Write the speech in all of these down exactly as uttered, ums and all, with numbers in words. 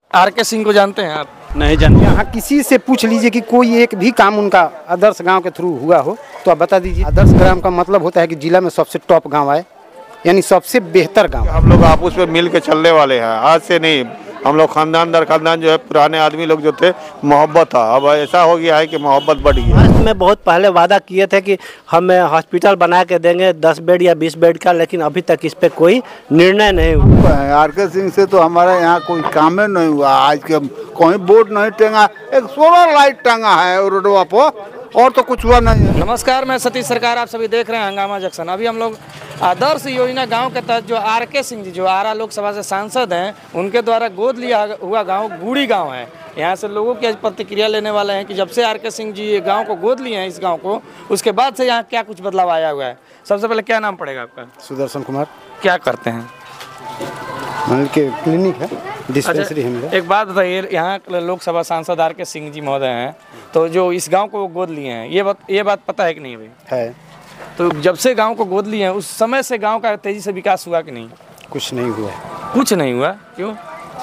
Are के सिंह को जानते हैं आप? नहीं जानते। यहाँ किसी से पूछ लीजिए कि कोई एक भी काम उनका आदर्श गांव के थ्रू हुआ हो तो आप बता दीजिए। आदर्श ग्राम का मतलब होता है कि जिला में सबसे टॉप गांव आए, यानी सबसे बेहतर गांव। हम लोग आपस में मिल के चलने वाले हैं, आज से नहीं। हम लोग खानदान दर खानदान जो है, पुराने आदमी लोग जो थे, मोहब्बत था। अब ऐसा हो गया है कि मोहब्बत बढ़ गई है। में बहुत पहले वादा किए थे कि हम हॉस्पिटल बना के देंगे दस बेड या बीस बेड का, लेकिन अभी तक इस पे कोई निर्णय नहीं हुआ। आर के सिंह से तो हमारे यहाँ कोई काम नहीं हुआ। आज के कोई बोर्ड नहीं टंगा, एक सोलर लाइट टंगा है रोडवा पर, और तो कुछ हुआ नहीं है। नमस्कार, मैं सतीश सरकार, आप सभी देख रहे हैं हंगामा जंक्शन। अभी हम लोग आदर्श योजना गांव के तहत जो आर के सिंह जी, जो आरा लोकसभा से सांसद हैं, उनके द्वारा गोद लिया हुआ गांव गुड़ी गांव है। यहाँ से लोगों की आज प्रतिक्रिया लेने वाले हैं कि जब से आर के सिंह जी ये गांव को गोद लिए हैं, इस गांव को, उसके बाद से यहाँ क्या कुछ बदलाव आया हुआ है। सबसे पहले क्या नाम पड़ेगा आपका? सुदर्शन कुमार। क्या करते हैं? मान के क्लिनिक है, डिस्पेंसरी है मेरा। एक बात बताइए, यहाँ लोकसभा सांसद आर के सिंह जी महोदय हैं, तो जो इस गांव को गोद लिए हैं, ये बात ये बात पता है कि नहीं भाई? है। तो जब से गांव को गोद लिए हैं, उस समय से गांव का तेजी से विकास हुआ कि नहीं? कुछ नहीं हुआ। कुछ नहीं हुआ? क्यों?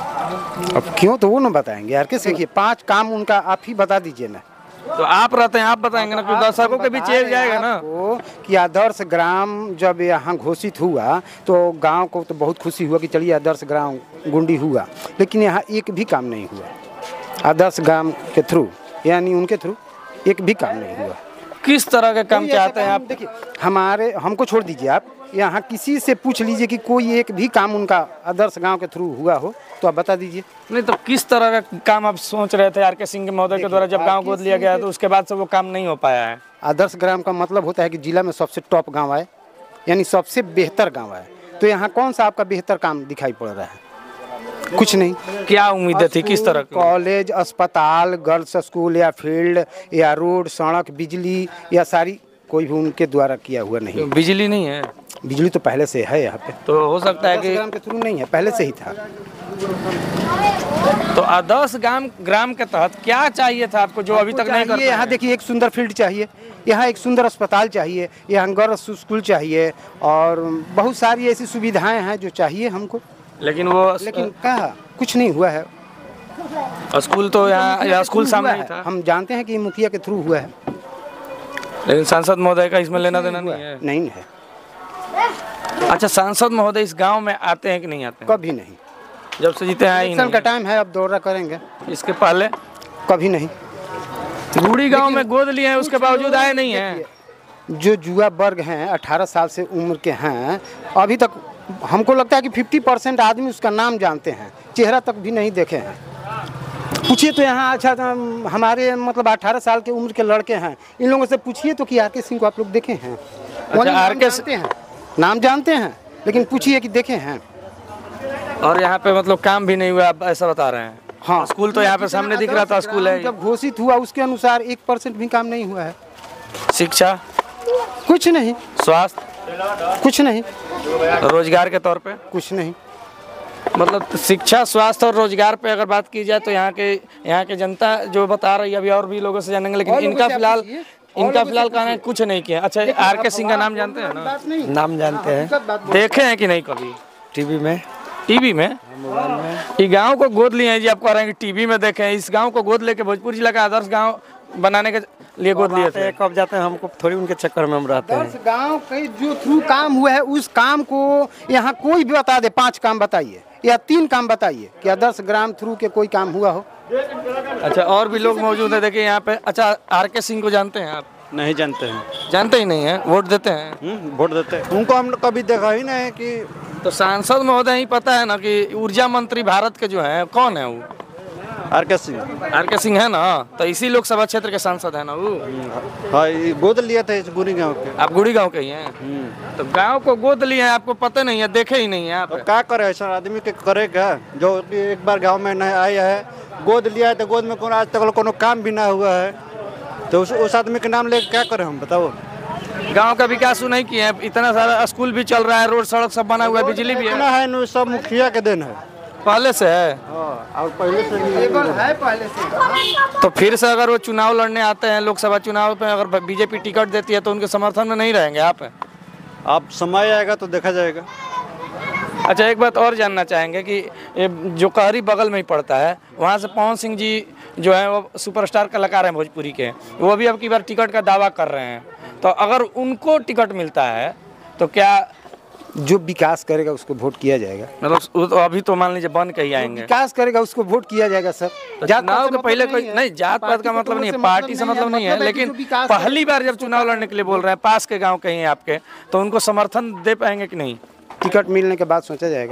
अब क्यों तो वो ना बताएंगे यार। कैसे देखिए, पांच काम उनका आप ही बता दीजिए ना। तो आप रहते हैं, आप बताएंगे ना, कुछ दर्शकों के बीच ये जाएगा ना कि आदर्श ग्राम जब यहाँ घोषित हुआ तो गांव को तो बहुत खुशी हुआ कि चलिए आदर्श ग्राम गुंडी हुआ, लेकिन यहाँ एक भी काम नहीं हुआ आदर्श ग्राम के थ्रू, यानी उनके थ्रू एक भी काम नहीं हुआ। किस तरह के काम चाहते हैं आप? देखिए, हमारे हमको छोड़ दीजिए, आप यहाँ किसी से पूछ लीजिए कि कोई एक भी काम उनका आदर्श गांव के थ्रू हुआ हो तो आप बता दीजिए। नहीं तो किस तरह का काम आप सोच रहे थे आर के सिंह महोदय के द्वारा जब गांव गोद लिया गया तो उसके बाद से वो काम नहीं हो पाया है? आदर्श ग्राम का मतलब होता है कि जिला में सबसे टॉप गांव आए, यानी सबसे बेहतर गांव आए। तो यहाँ कौन सा आपका बेहतर काम दिखाई पड़ रहा है? कुछ नहीं। क्या उम्मीदें थी? किस तरह? कॉलेज, अस्पताल, गर्ल्स स्कूल या फील्ड या रोड, सड़क, बिजली या सारी कोई भी उनके द्वारा किया हुआ नहीं। बिजली नहीं है? बिजली तो पहले से है यहाँ पे। तो हो सकता है कि ग्राम के थ्रू नहीं है, पहले से ही था। तो आदर्श ग्राम ग्राम के तहत क्या चाहिए था आपको जो अभी तक नहीं कर? यहाँ देखिए, एक सुंदर फील्ड चाहिए, यहाँ एक सुंदर अस्पताल चाहिए, यहाँ गर्ल्स स्कूल चाहिए और बहुत सारी ऐसी सुविधाएं हैं जो चाहिए हमको। लेकिन वो लेकिन कहा कुछ नहीं हुआ है। स्कूल तो यहाँ या स्कूल सामने ही था। हम जानते हैं कि मुखिया के थ्रू हुआ है, लेकिन सांसद महोदय का इसमें लेना देना नहीं है। नहीं है। अच्छा, सांसद महोदय इस गांव में आते हैं कि नहीं आते हैं? कभी नहीं। जब से जीते हैं इलेक्शन का टाइम है, अब दौरा करेंगे। इसके पहले कभी नहीं। गुड़ी गांव में गोद लिए हैं, उसके बावजूद आए नहीं हैं। जो युवा वर्ग हैं, अठारह साल से उम्र के हैं, अभी तक हमको लगता है कि पचास परसेंट आदमी उसका नाम जानते हैं, चेहरा तक भी नहीं देखे हैं। पूछिए तो यहाँ अच्छा हमारे मतलब अठारह साल के उम्र के लड़के हैं, इन लोगों से पूछिए तो कि आर के सिंह को आप लोग देखे हैं? अच्छा, आर के सिंह हैं, नाम जानते हैं, लेकिन पूछिए कि देखे हैं? और यहाँ पे मतलब काम भी नहीं हुआ, आप ऐसा बता रहे हैं? हाँ, स्कूल तो यहाँ पे सामने दिख रहा था, स्कूल है। जब घोषित हुआ उसके अनुसार एक परसेंट भी काम नहीं हुआ है। शिक्षा कुछ नहीं, स्वास्थ्य कुछ नहीं, रोजगार के तौर पे कुछ नहीं। मतलब शिक्षा, स्वास्थ्य और रोजगार पे अगर बात की जाए तो यहाँ के यहाँ के जनता जो बता रही है, अभी और भी लोगों से जानेंगे, लेकिन इनका फिलहाल इनका फिलहाल कहना है कुछ नहीं किया। अच्छा, आर के सिंह का नाम जानते हैं ना? नाम जानते हैं। देखे हैं कि नहीं कभी? टीवी में। टीवी में? मोबाइल में। ये गाँव को गोद लिए हैं जी, आप कह रहे हैं कि टीवी में देखे हैं। इस गाँव को गोद लेके भोजपुर जिला का आदर्श गाँव बनाने के लिए गोद लिए थे। कब जाते हैं, हमको थोड़ी उनके चक्कर में हम रहते हैं। गांव के जो थ्रू काम हुआ है उस काम को यहाँ कोई भी बता दे, पांच काम बताइए या तीन काम बताइए कि आदर्श ग्राम थ्रू के कोई काम हुआ हो। अच्छा, और भी लोग मौजूद है, देखिए यहाँ पे। अच्छा, आर के सिंह को जानते हैं आप? नहीं जानते हैं। जानते ही नहीं है? वोट देते हैं? वोट देते हैं। उनको हम कभी देखा ही नहीं कि। तो सांसद महोदय ही पता है ना कि ऊर्जा मंत्री भारत के जो है, कौन है वो? आर के सिंह। आर के सिंह है ना, तो इसी लोकसभा क्षेत्र के सांसद है ना वो। हाँ, गोद लिया था इस गुड़ी गांव के। आप गुड़ी गांव के ही हैं? तो गांव को गोद लिए हैं, आपको पता नहीं है, देखे ही नहीं है आप? तो क्या करे, ऐसा आदमी के करे क्या जो एक बार गांव में नहीं आया है, गोद लिया है, तो गोद में कोनो आज तक कोनो काम भी ना हुआ है, तो उस, उस आदमी के नाम लेके क्या करें हम, बताओ? गांव का विकास नहीं किया है, इतना सारा स्कूल भी चल रहा है, रोड सड़क सब बना हुआ है, बिजली भी है। है सब मुखिया के दिन है, पहले से है। और पहले से है पहले से। तो फिर से अगर वो चुनाव लड़ने आते हैं, लोकसभा चुनाव पे अगर बीजेपी टिकट देती है तो उनके समर्थन में नहीं रहेंगे आप? आप समय आएगा तो देखा जाएगा। अच्छा, एक बात और जानना चाहेंगे कि ये जो कहरी बगल में ही पड़ता है, वहाँ से पवन सिंह जी जो है वो सुपरस्टार कलाकार हैं भोजपुरी के, वो भी अब की बार टिकट का दावा कर रहे हैं, तो अगर उनको टिकट मिलता है तो क्या जो विकास करेगा उसको वोट किया जाएगा। मतलब वो तो अभी तो मान लीजिए बन के ही आएंगे, विकास करेगा उसको वोट किया जाएगा सर। तो चुनाव के पहले कोई नहीं, जात पात का मतलब नहीं है, पार्टी से मतलब नहीं है, लेकिन पहली बार जब चुनाव लड़ने के लिए बोल रहे हैं, पास के गांव कहीं आपके, तो उनको समर्थन दे पाएंगे कि नहीं? टिकट मिलने के बाद सोचा जाएगा।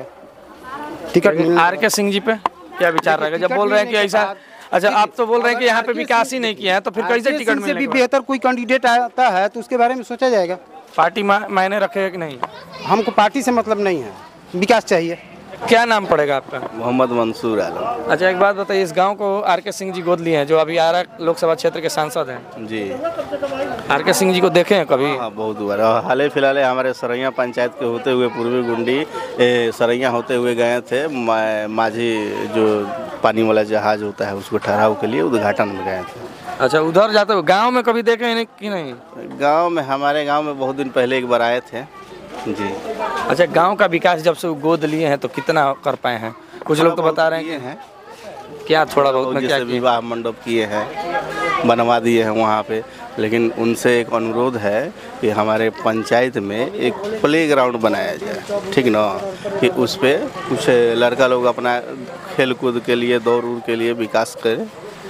टिकट मिलने आर के सिंह जी पे क्या विचार रहेगा जब बोल रहे हैं कि ऐसा? अच्छा, आप तो बोल रहे हैं कि यहाँ पे विकास ही नहीं किया है, तो फिर कैसे टिकट से भी बेहतर कोई कैंडिडेट आता है तो उसके बारे में सोचा जाएगा। पार्टी मायने रखेगा कि नहीं? हमको पार्टी से मतलब नहीं है, विकास चाहिए। क्या नाम पड़ेगा आपका? मोहम्मद मंसूर आलम। अच्छा, एक बात बताइए, इस गांव को आर के सिंह जी गोद लिए हैं, जो अभी आरा लोकसभा क्षेत्र के सांसद हैं जी। आर के सिंह जी को देखे हैं कभी? हाँ, बहुत बार। हाल ही फिलहाल हमारे सरैया पंचायत के होते हुए पूर्वी गुंडी सरैया होते हुए गए थे, माझी जो पानी वाला जहाज होता है उसको ठहराव के लिए उद्घाटन में गए थे। अच्छा, उधर जाते हुए गाँव में कभी देखे हैं कि नहीं? गाँव में, हमारे गाँव में बहुत दिन पहले एक बार आए थे जी। अच्छा, गांव का विकास जब से गोद लिए हैं तो कितना कर पाए हैं? कुछ लोग तो बता रहे हैं हैं क्या थोड़ा बहुत में क्या जैसे विवाह मंडप किए हैं, बनवा दिए हैं वहाँ पे, लेकिन उनसे एक अनुरोध है कि हमारे पंचायत में एक प्ले ग्राउंड बनाया जाए, ठीक ना, कि उस पर कुछ लड़का लोग अपना खेल कूद के लिए, दौड़ उड़ के लिए विकास करें।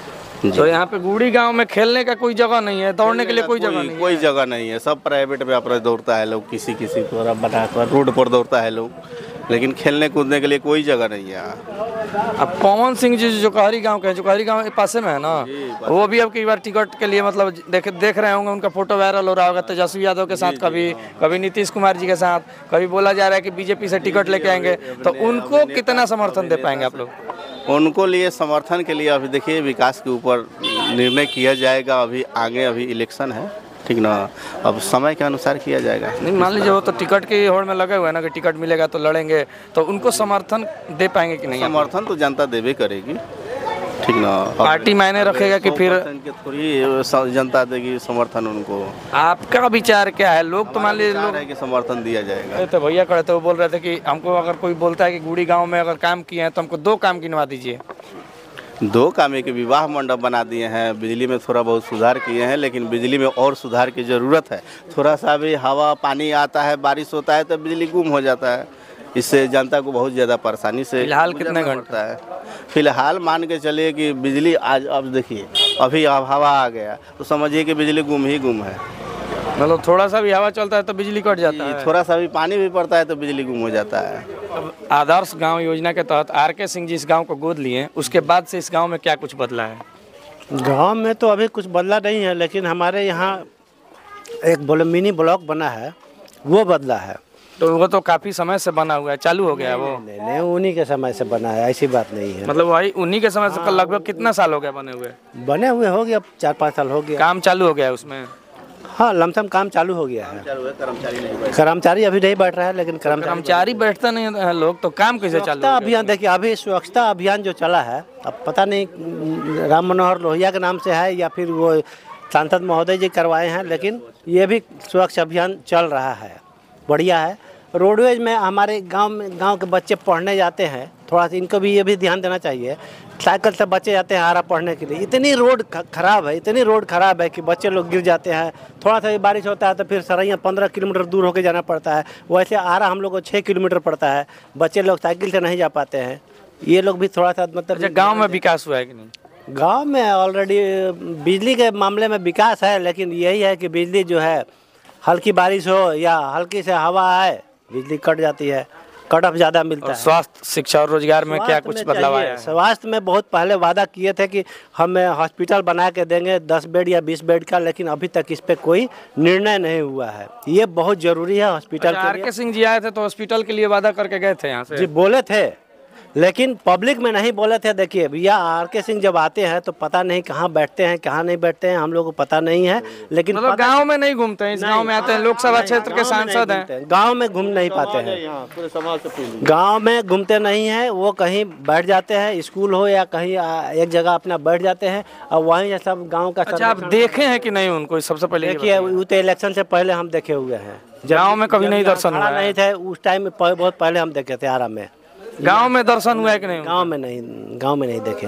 तो यहाँ पे गुड़ी गांव में खेलने का कोई जगह नहीं है, दौड़ने के लिए कोई जगह नहीं, कोई जगह नहीं है। सब प्राइवेट में अपना दौड़ता है लोग, किसी किसी द्वारा बनाकर रोड पर दौड़ता है लोग, लेकिन खेलने कूदने के लिए कोई जगह नहीं है यहाँ। अब पवन सिंह जी जो कहरी गांव के हैं, जो कहरी गांव पासे में है ना, वो भी अब कई बार टिकट के लिए मतलब देख देख रहे होंगे, उनका फोटो वायरल हो रहा होगा तेजस्वी यादव के साथ, कभी कभी नीतीश कुमार जी के साथ, कभी बोला जा रहा है कि बीजेपी से टिकट लेके आएंगे, तो उनको कितना समर्थन दे पाएंगे आप लोग? उनको लिए समर्थन के लिए अभी देखिए विकास के ऊपर निर्णय किया जाएगा। अभी आगे अभी इलेक्शन है, ठीक ना, अब समय के अनुसार किया जाएगा। नहीं, मान लीजिए वो तो टिकट की होड़ में लगे हुए हैं ना कि टिकट मिलेगा तो लड़ेंगे, तो उनको समर्थन दे पाएंगे कि नहीं? समर्थन तो जनता देवे करेगी, ठीक ना। पार्टी मायने रखेगा कि फिर थोड़ी जनता देगी समर्थन उनको? आपका विचार क्या है? लोग तो मान लीजिए लोग है कि समर्थन दिया जाएगा। तो भैया खड़े थे, वो बोल रहे थे कि हमको अगर कोई बोलता है कि गुड़ी गांव में अगर काम किए हैं तो हमको दो काम गिनवा दीजिए। दो काम के विवाह मंडप बना दिए हैं, बिजली में थोड़ा बहुत सुधार किए हैं, लेकिन बिजली में और सुधार की ज़रूरत है। थोड़ा सा भी हवा पानी आता है, बारिश होता है तो बिजली गुम हो जाता है, इससे जनता को बहुत ज़्यादा परेशानी से फिलहाल कितने घंटा है? फिलहाल मान के चलिए कि बिजली आज, अब देखिए अभी अब हवा आ गया तो समझिए कि बिजली गुम ही गुम है। मतलब थोड़ा सा भी हवा चलता है तो बिजली कट जाता है, थोड़ा सा भी पानी भी पड़ता है तो बिजली गुम हो जाता है। अब आदर्श गांव योजना के तहत आर के सिंह जी इस गांव को गोद लिए, उसके बाद से इस गांव में क्या कुछ बदला है? गांव में तो अभी कुछ बदला नहीं है, लेकिन हमारे यहाँ एक मिनी ब्लॉक बना है, वो बदला है। तो वो तो काफी समय से बना हुआ है, चालू हो गया वो? नहीं नहीं, उन्हीं के समय से बना है, ऐसी बात नहीं है। मतलब वही उन्हीं के समय से लगभग कितना साल हो गया बने हुए? बने हुए हो गया चार पाँच साल हो गया। काम चालू हो गया है उसमें? हाँ, लमसम काम चालू हो गया है। कर्मचारी अभी नहीं बैठ रहा है, लेकिन कर्मचारी बैठता नहीं है लोग, तो काम कैसे चालू? अभियान देखिए, अभी स्वच्छता अभियान जो चला है, अब पता नहीं राम मनोहर लोहिया के नाम से है या फिर वो सांसद महोदय जी करवाए हैं, लेकिन ये भी स्वच्छ अभियान चल रहा है, बढ़िया है। रोडवेज में हमारे गांव में गांव के बच्चे पढ़ने जाते हैं, थोड़ा सा इनको भी ये भी ध्यान देना चाहिए। साइकिल से बच्चे जाते हैं आरा पढ़ने के लिए, इतनी रोड खराब है, इतनी रोड खराब है कि बच्चे लोग गिर जाते हैं। थोड़ा सा भी बारिश होता है तो फिर सरैया पंद्रह किलोमीटर दूर होकर जाना पड़ता है, वैसे आरा हम लोग को छः किलोमीटर पड़ता है, बच्चे लोग साइकिल से नहीं जा पाते हैं। ये लोग भी थोड़ा सा मतलब गाँव में विकास हुआ है कि नहीं? गाँव में ऑलरेडी बिजली के मामले में विकास है, लेकिन यही है कि बिजली जो है हल्की बारिश हो या हल्की से हवा आए बिजली कट जाती है, कट ऑफ ज़्यादा मिलता है। स्वास्थ्य, शिक्षा और रोजगार में क्या कुछ बदलाव आया है? स्वास्थ्य में बहुत पहले वादा किए थे कि हमें हॉस्पिटल बना के देंगे दस बेड या बीस बेड का, लेकिन अभी तक इस पे कोई निर्णय नहीं हुआ है। ये बहुत जरूरी है हॉस्पिटल के लिए। आर के सिंह जी आए थे तो हॉस्पिटल के लिए वादा करके गए थे यहाँ से? जी बोले थे, लेकिन पब्लिक में नहीं बोले थे। देखिए भैया आर के सिंह जब आते हैं तो पता नहीं कहाँ बैठते हैं कहाँ नहीं बैठते हैं, हम लोग को पता नहीं है। लेकिन मतलब गांव में नहीं घूमते हैं, इस गांव में आते हैं, लोकसभा क्षेत्र के सांसद हैं, गांव में घूम नहीं पाते हैं, गांव में घूमते नहीं हैं। वो कहीं बैठ जाते हैं, स्कूल हो या कहीं एक जगह अपना बैठ जाते हैं और वहीं सब गाँव का। अच्छा, आप देखे हैं कि नहीं उनको? सबसे पहले देखिए वो तो इलेक्शन से पहले हम देखे हुए हैं, गाँव में कभी नहीं दर्शन हुआ नहीं थे उस टाइम में, बहुत पहले हम देखे थे आरा में। गांव में दर्शन हुआ है कि नहीं? गांव में नहीं, गांव में नहीं देखे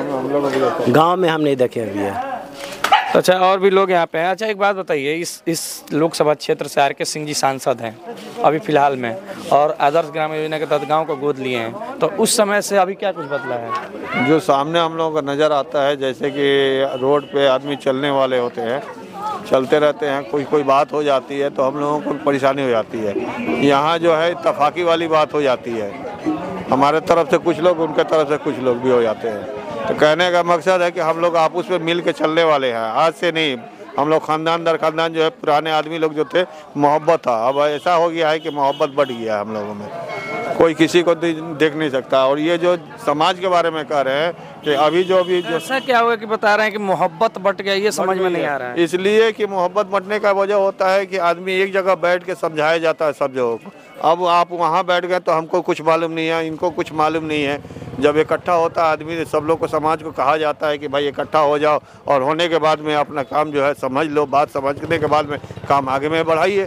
हैं, गांव में हम नहीं देखे अभी है। अच्छा, और भी लोग यहाँ पे हैं। अच्छा, एक बात बताइए, इस इस लोकसभा क्षेत्र से आर के सिंह जी सांसद हैं अभी फिलहाल में, और आदर्श ग्राम योजना के तहत गाँव को गोद लिए हैं, तो उस समय से अभी क्या कुछ बदला है? जो सामने हम लोगों को नज़र आता है, जैसे कि रोड पे आदमी चलने वाले होते हैं, चलते रहते हैं, कोई कोई बात हो जाती है तो हम लोगों को परेशानी हो जाती है। यहाँ जो है इत्तफाकी वाली बात हो जाती है, हमारे तरफ से कुछ लोग, उनके तरफ से कुछ लोग भी हो जाते हैं। तो कहने का मकसद है कि हम लोग आपस में मिल के चलने वाले हैं, आज से नहीं। हम लोग खानदान दर खानदान जो है, पुराने आदमी लोग जो थे, मोहब्बत था, अब ऐसा हो गया है कि मोहब्बत बढ़ गया है हम लोगों में, कोई किसी को देख नहीं सकता। और ये जो समाज के बारे में कह रहे हैं कि अभी जो अभी जो ऐसा क्या हुआ कि बता रहे हैं कि मोहब्बत बट गया, ये समझ में नहीं आ रहा है? इसलिए कि मोहब्बत बटने का वजह होता है कि आदमी एक जगह बैठ के समझाया जाता है सब जगहों को। अब आप वहाँ बैठ गए तो हमको कुछ मालूम नहीं है, इनको कुछ मालूम नहीं है। जब इकट्ठा होता है आदमी, सब लोग को, समाज को कहा जाता है कि भाई इकट्ठा हो जाओ, और होने के बाद में अपना काम जो है समझ लो, बात समझने के बाद में काम आगे में बढ़ाइए।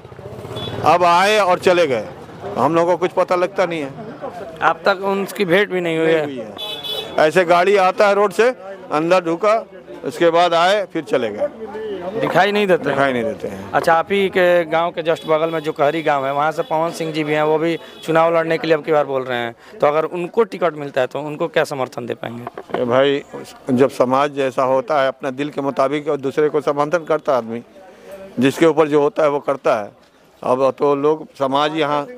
अब आए और चले गए, हम लोगों को कुछ पता लगता नहीं है, अब तक उनकी भेंट भी नहीं हुई है। ऐसे गाड़ी आता है रोड से, अंदर ढुका, उसके बाद आए फिर चले गए, दिखाई नहीं देते दिखाई नहीं देते हैं। अच्छा, आप ही के गांव के जस्ट बगल में जो कहरी गांव है, वहां से पवन सिंह जी भी हैं, वो भी चुनाव लड़ने के लिए अब की बार बोल रहे हैं, तो अगर उनको टिकट मिलता है तो उनको क्या समर्थन दे पाएंगे? भाई जब समाज जैसा होता है, अपना दिल के मुताबिक और दूसरे को समर्थन करता है आदमी, जिसके ऊपर जो होता है वो करता है। अब तो लोग समाज यहाँ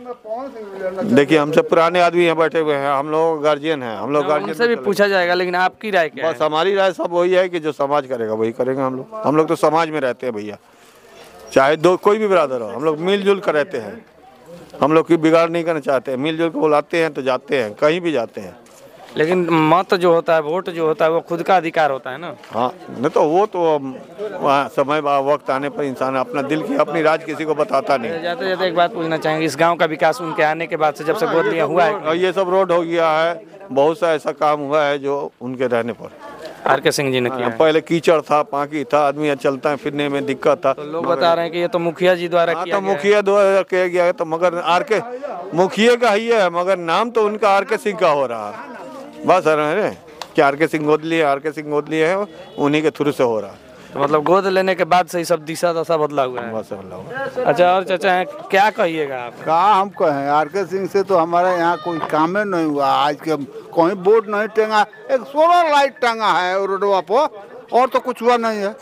देखिए, हमसे पुराने आदमी यहाँ बैठे हुए हैं, हम लोग गार्जियन हैं, हम लोग गार्जियन से भी पूछा जाएगा, लेकिन आपकी राय क्या है? बस हमारी राय सब वही है कि जो समाज करेगा वही करेंगे हम लोग। हम लोग तो समाज में रहते हैं भैया, चाहे दो कोई भी बिरादर हो, हम लोग मिलजुल कर रहते हैं, हम लोग की बिगाड़ नहीं करना चाहते हैं, मिलजुल कर बुलाते हैं तो जाते हैं, कहीं भी जाते हैं। लेकिन मत जो होता है, वोट जो होता है, वो खुद का अधिकार होता है ना। हाँ, नहीं तो वो तो वहाँ समय वक्त आने पर इंसान अपना दिल की अपनी राज किसी को बताता नहीं। जाते जाते एक बात पूछना चाहेंगे, इस गांव का विकास उनके आने के बाद से, जब से गोद लिया हुआ है, ये सब रोड हो गया है, बहुत सा ऐसा काम हुआ है जो उनके रहने पर आर के सिंह जी ने किया। पहले कीचड़ था, पाकी था, आदमी चलता है फिरने में दिक्कत था, तो लोग बता रहे हैं कि ये तो मुखिया जी द्वारा किया तो मुखिया द्वारा किया गया है, तो मगर आर के मुखिया का ही है, मगर नाम तो उनका आर के सिंह का हो रहा है। बस अरे कि आर के सिंह गोद लिए, आर के सिंह गोद लिए है, उन्हीं के थ्रू से हो रहा है। तो मतलब गोद लेने के बाद से ही सब दिशा दशा बदला हुआ है। बस बदला हुआ। अच्छा, और चाचा है, क्या कहिएगा आप? कहा हम कहें, आर के सिंह से तो हमारे यहाँ कोई काम ही नहीं हुआ। आज के कोई बोर्ड नहीं टंगा, एक सोलर लाइट टंगा है रोडवा पर, और तो कुछ हुआ नहीं है।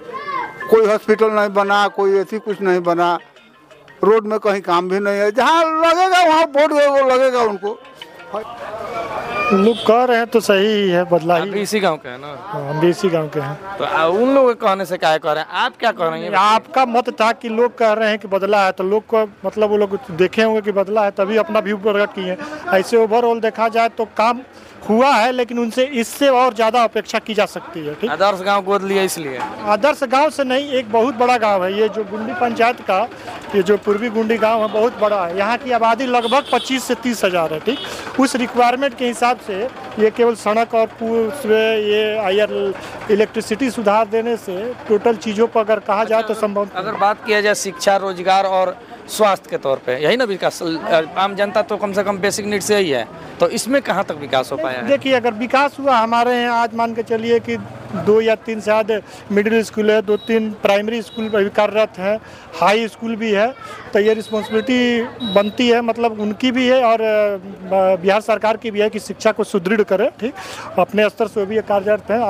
कोई हॉस्पिटल नहीं बना, कोई ऐसी कुछ नहीं बना, रोड में कहीं काम भी नहीं है। जहाँ लगेगा वहाँ बोर्ड वो लगेगा उनको। लोग कह रहे हैं तो सही ही है, बदला ही। आप भी इसी गांव के हैं ना? हम भी इसी गांव के हैं। तो आ, उन लोगों के कहने से क्या कह रहे हैं, आप क्या कह रहे हैं? आपका मत था कि लोग कह रहे हैं कि बदला है, तो लोग को मतलब वो लोग देखे होंगे कि बदला है, तभी अपना व्यू प्रकट किए हैं। ऐसे ओवरऑल देखा जाए तो काम हुआ है, लेकिन उनसे इससे और ज़्यादा अपेक्षा की जा सकती है। ठीक, आदर्श गांव गोद लिया इसलिए? आदर्श गांव से नहीं, एक बहुत बड़ा गांव है ये, जो गुंडी पंचायत का ये जो पूर्वी गुंडी गांव है, बहुत बड़ा है। यहाँ की आबादी लगभग पच्चीस से तीस हज़ार है। ठीक, उस रिक्वायरमेंट के हिसाब से ये केवल सड़क और पुल से ये आयर इलेक्ट्रिसिटी सुधार देने से टोटल चीज़ों पर अगर कहा जाए तो संभव। अगर बात किया जाए शिक्षा, रोजगार और स्वास्थ्य के तौर पे, यही ना विकास? आम जनता तो कम से कम बेसिक नीड से ही है, तो इसमें कहाँ तक विकास हो पाया है? देखिए, अगर विकास हुआ हमारे यहाँ, आज मान के चलिए कि दो या तीन शायद मिडिल स्कूल है, दो तीन प्राइमरी स्कूल भी कार्यरत है, हाई स्कूल भी है, तो ये रिस्पॉन्सिबिलिटी बनती है, मतलब उनकी भी है और बिहार सरकार की भी है कि शिक्षा को सुदृढ़ करे। ठीक, अपने स्तर से भी कार्यरत हैं और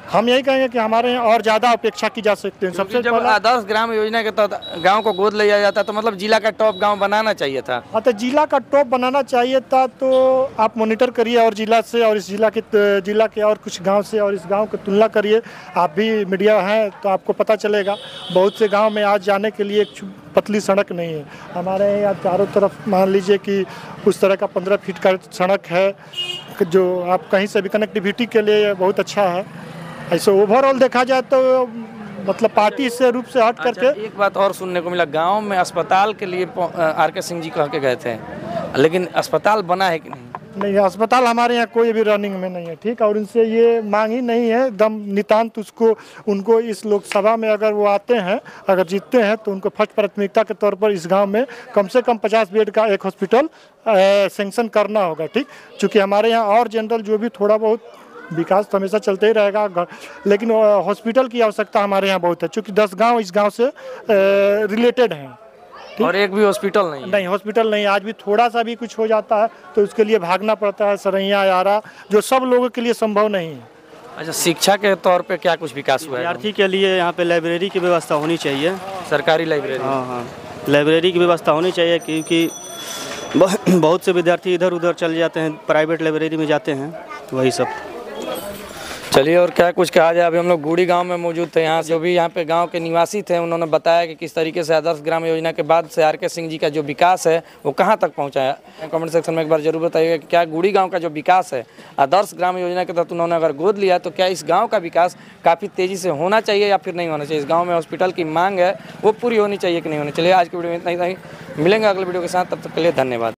हम यही कहेंगे कि हमारे यहाँ और ज़्यादा अपेक्षा की जा सकती है। सबसे जब पहला आदर्श ग्राम योजना के तहत गांव को गोद लिया जाता है तो मतलब जिला का टॉप गांव बनाना चाहिए था। हाँ, तो जिला का टॉप बनाना चाहिए था। तो आप मॉनिटर करिए और जिला से और इस जिला के जिला के और कुछ गांव से और इस गांव की तुलना करिए। आप भी मीडिया हैं तो आपको पता चलेगा। बहुत से गांव में आज जाने के लिए एक पतली सड़क नहीं है। हमारे यहाँ चारों तरफ मान लीजिए कि उस तरह का पंद्रह फीट का सड़क है जो आप कहीं से भी कनेक्टिविटी के लिए बहुत अच्छा है। ऐसे ओवरऑल देखा जाए तो मतलब पार्टी से रूप से हट करके। अच्छा, एक बात और सुनने को मिला, गांव में अस्पताल के लिए आर के सिंह जी कह के गए थे, लेकिन अस्पताल बना है कि नहीं? नहीं, अस्पताल हमारे यहाँ कोई भी रनिंग में नहीं है। ठीक, और उनसे ये मांग ही नहीं है दम नितांत उसको उनको इस लोकसभा में अगर वो आते हैं, अगर जीतते हैं तो उनको फर्स्ट प्राथमिकता के तौर पर इस गांव में कम से कम पचास बेड का एक हॉस्पिटल सेंक्शन करना होगा। ठीक, चूँकि हमारे यहाँ और जनरल जो भी थोड़ा बहुत विकास तो हमेशा चलते ही रहेगा, लेकिन हॉस्पिटल की आवश्यकता हमारे यहाँ बहुत है। चूँकि दस गाँव इस गाँव से रिलेटेड हैं और एक भी हॉस्पिटल नहीं नहीं हॉस्पिटल नहीं। आज भी थोड़ा सा भी कुछ हो जाता है तो उसके लिए भागना पड़ता है सरैया यारा, जो सब लोगों के लिए संभव नहीं है। अच्छा, शिक्षा के तौर पे क्या कुछ विकास हुआ है? विद्यार्थी के लिए यहाँ पे लाइब्रेरी की व्यवस्था होनी चाहिए, सरकारी लाइब्रेरी। हाँ हाँ लाइब्रेरी की व्यवस्था होनी चाहिए, क्योंकि बहुत से विद्यार्थी इधर उधर चले जाते हैं, प्राइवेट लाइब्रेरी में जाते हैं, वही सब। चलिए, और क्या कुछ कहा जाए। अभी हम लोग गुड़ी गांव में मौजूद थे। यहाँ जो भी यहाँ पे गांव के निवासी थे उन्होंने बताया कि किस तरीके से आदर्श ग्राम योजना के बाद से आर के सिंह जी का जो विकास है वो कहाँ तक पहुँचा है। कमेंट सेक्शन में एक बार जरूर बताइएगा कि क्या गुड़ी गांव का जो विकास है आदर्श ग्राम योजना के तहत उन्होंने अगर गोद लिया तो क्या इस गाँव का विकास काफ़ी तेज़ी से होना चाहिए या फिर नहीं होना चाहिए। इस गाँव में हॉस्पिटल की मांग है वो पूरी होनी चाहिए कि नहीं होनी चाहिए। आज की वीडियो में इतना ही, मिलेंगे अगले वीडियो के साथ, तब तक के लिए धन्यवाद।